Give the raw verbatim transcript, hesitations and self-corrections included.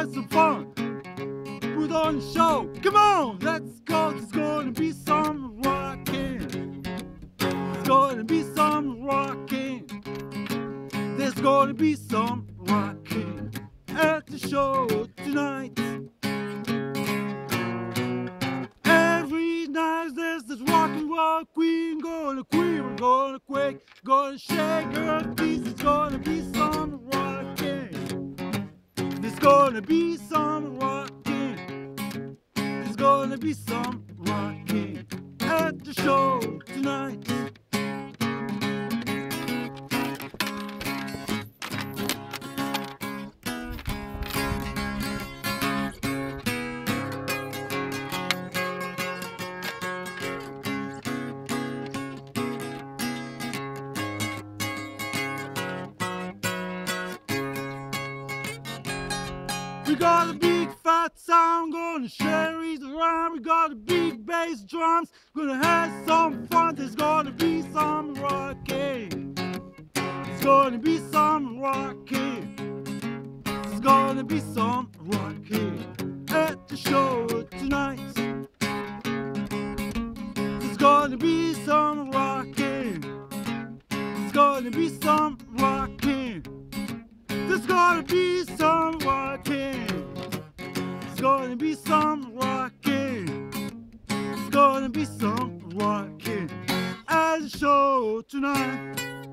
have some fun. Put on the show. Come on, let's go. There's gonna be some rocking. There's gonna be some rocking. There's gonna be some rocking at the show tonight. Every night there's this rock and roll queen. Gonna queen, we're gonna quake, gonna shake her feet. There's gonna be some rocking. There's gonna be some rocking. There's gonna be some rocking at the show tonight. We got a big fat sound, gonna share it around. We got a big bass drums, gonna have some fun. There's gonna be some rocking. There's gonna be some rocking. There's gonna be some rocking at the show tonight. There's gonna be some rocking. There's gonna be some rocking. There's gonna be some rocking. There's gonna be some rocking. There's gonna be some rocking at the show tonight.